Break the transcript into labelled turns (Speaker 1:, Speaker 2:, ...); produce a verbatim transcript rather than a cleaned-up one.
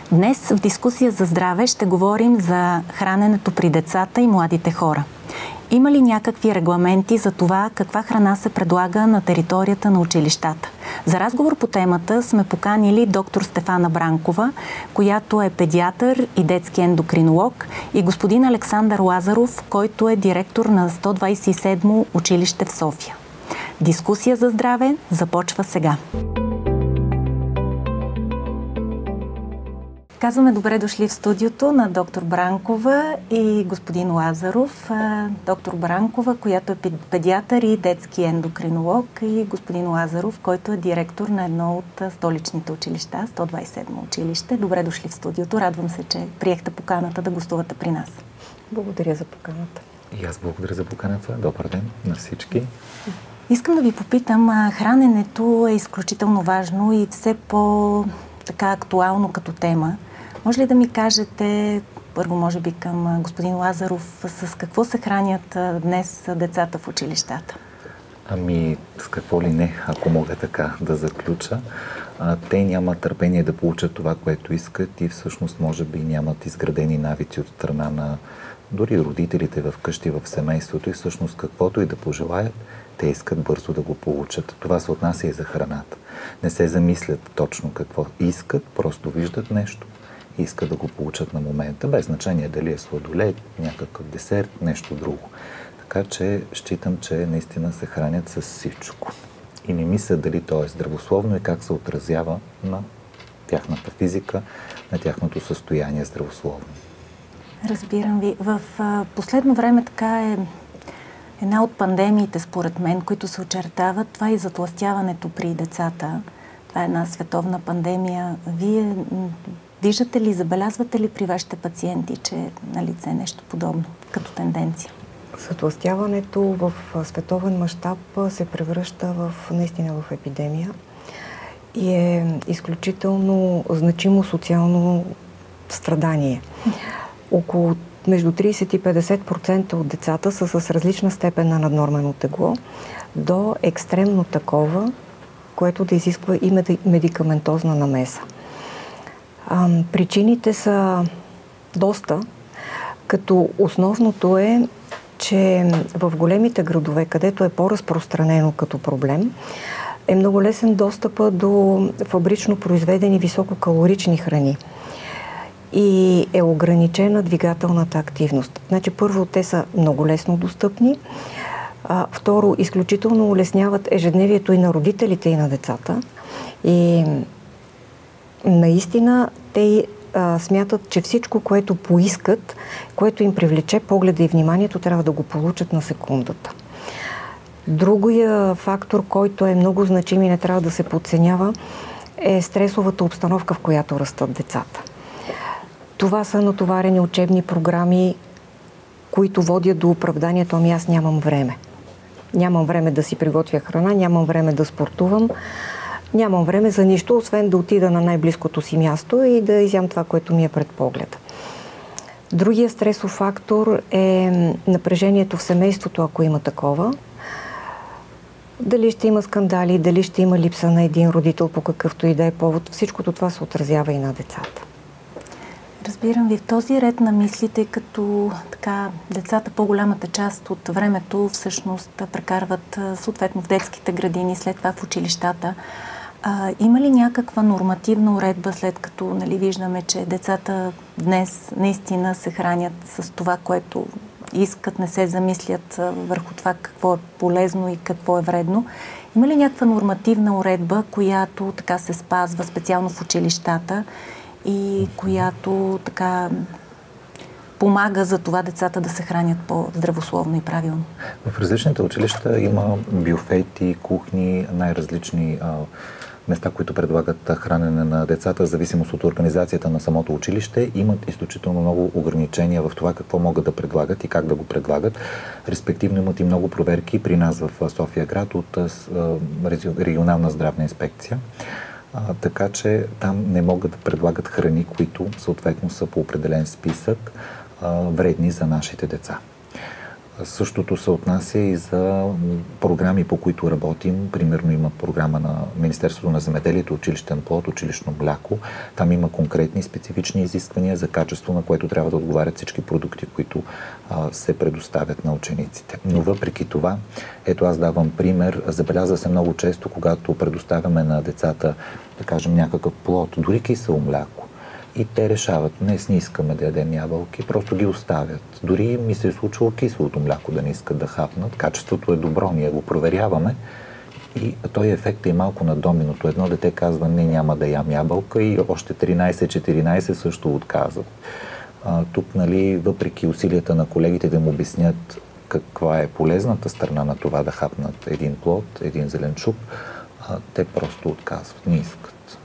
Speaker 1: Днес в дискусия за здраве ще говорим за храненето при децата и младите хора. Има ли някакви регламенти за това каква храна се предлага на територията на училищата? За разговор по темата сме поканили доктор Стефана Бранкова, която е педиатър и детски ендокринолог, и господин Александър Лазаров, който е директор на сто двадесет и седмо училище в София. Дискусия за здраве започва сега. Казваме добре дошли в студиото на доктор Бранкова и господин Лазаров. Доктор Бранкова, която е педиатър и детски ендокринолог, и господин Лазаров, който е директор на едно от столичните училища, сто двадесет и седмо училище. Добре дошли в студиото. Радвам се, че приехте поканата да гостувате при нас.
Speaker 2: Благодаря за поканата.
Speaker 3: И аз благодаря за поканата. Добър ден на всички.
Speaker 1: Искам да ви попитам, храненето е изключително важно и все по-така актуално като тема. Може ли да ми кажете, първо може би към господин Лазаров, с какво се хранят днес децата в училищата?
Speaker 3: Ами, с какво ли не, ако мога така да заключа. А, те нямат търпение да получат това, което искат, и всъщност може би нямат изградени навици от страна на дори родителите в къщи, в семейството, и всъщност каквото и да пожелаят, те искат бързо да го получат. Това се отнася и за храната. Не се замислят точно какво искат, просто виждат нещо и искат да го получат на момента, без значение дали е сладолед, някакъв десерт, нещо друго. Така че считам, че наистина се хранят с всичко. И не мислят дали то е здравословно и как се отразява на тяхната физика, на тяхното състояние здравословно.
Speaker 1: Разбирам ви. В последно време така е една от пандемиите, според мен, които се очертават, това е и затлъстяването при децата. Това е една световна пандемия. Вие виждате ли, забелязвате ли при вашите пациенти, че е на лице нещо подобно като тенденция?
Speaker 2: Затлъстяването в световен мащаб се превръща в, наистина в епидемия и е изключително значимо социално страдание. Около между тридесет и петдесет процента от децата са с различна степен на наднормено тегло до екстремно такова, което да изисква и медикаментозна намеса. Причините са доста, като основното е, че в големите градове, където е по-разпространено като проблем, е много лесен достъпа до фабрично произведени висококалорични храни и е ограничена двигателната активност. Значи, първо, те са много лесно достъпни. А, второ, изключително улесняват ежедневието и на родителите, и на децата. И наистина те а, смятат, че всичко, което поискат, което им привлече погледа и вниманието, трябва да го получат на секундата. Другия фактор, който е много значим и не трябва да се подценява, е стресовата обстановка, в която растат децата. Това са натоварени учебни програми, които водят до оправданието: ами аз нямам време. Нямам време да си приготвя храна, нямам време да спортувам, нямам време за нищо, освен да отида на най-близкото си място и да изям това, което ми е пред погледа. Другия стресов фактор е напрежението в семейството, ако има такова. Дали ще има скандали, дали ще има липса на един родител по какъвто и да е повод, всичкото това се отразява и на децата.
Speaker 1: Разбирам ви. В този ред на мислите, като така децата по-голямата част от времето всъщност прекарват съответно в детските градини, след това в училищата. А, има ли някаква нормативна уредба, след като, нали, виждаме, че децата днес наистина се хранят с това, което искат, не се замислят върху това какво е полезно и какво е вредно? Има ли някаква нормативна уредба, която така се спазва специално в училищата и която така помага за това децата да се хранят по-здравословно и правилно?
Speaker 3: В различните училища има бюфети, кухни, най-различни а, места, които предлагат хранене на децата, в зависимост от организацията на самото училище. Имат изключително много ограничения в това какво могат да предлагат и как да го предлагат. Респективно имат и много проверки при нас в София град от а, регионална здравна инспекция. А, така че там не могат да предлагат храни, които съответно са по определен списък а, вредни за нашите деца. Същото се отнася и за програми, по които работим. Примерно има програма на Министерството на земеделието, училищен плод, училищно мляко. Там има конкретни специфични изисквания за качество, на което трябва да отговарят всички продукти, които а, се предоставят на учениците. Но въпреки това, ето аз давам пример, забелязва се много често, когато предоставяме на децата, да кажем, някакъв плод, дори кисело мляко, и те решават, днес не искаме да ядем ябълки, просто ги оставят. Дори ми се е случило киселото мляко да не искат да хапнат. Качеството е добро, ние го проверяваме и той ефект е малко на доминото. Едно дете казва, не, няма да ям ябълка и още тринайсет-четиринайсет също отказват. А, тук, нали, въпреки усилията на колегите да му обяснят каква е полезната страна на това да хапнат един плод, един зеленчук, а, те просто отказват, не искат.